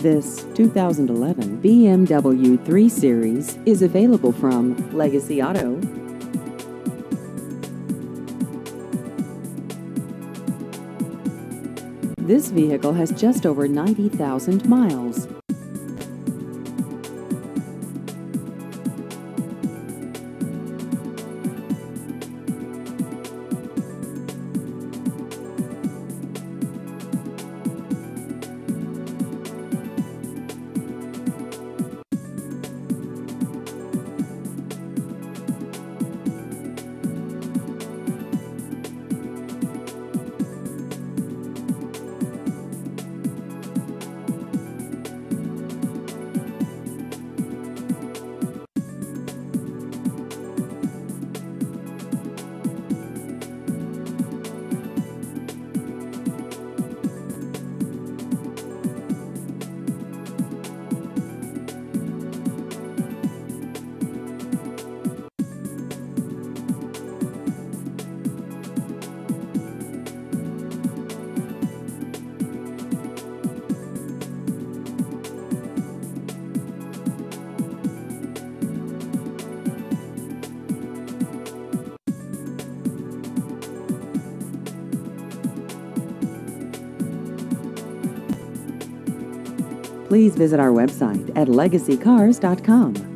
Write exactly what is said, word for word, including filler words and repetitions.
This two thousand eleven B M W three Series is available from Legacy Auto. This vehicle has just over ninety thousand miles. Please visit our website at legacy cars dot com.